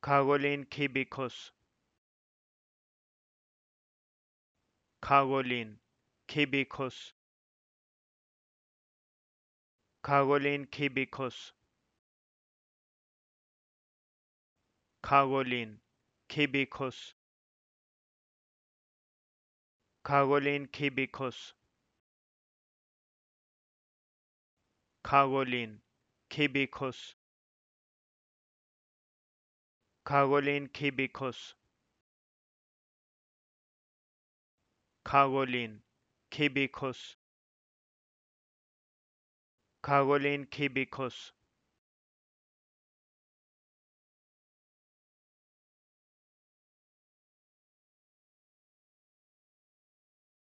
Caroline Kibikos, Caroline Kibikos, Caroline Kibikos, Caroline Kibikos, Caroline Kibikos, Caroline Kibikos, Caroline Kibikos, Caroline Kibikos, Caroline Kibikos,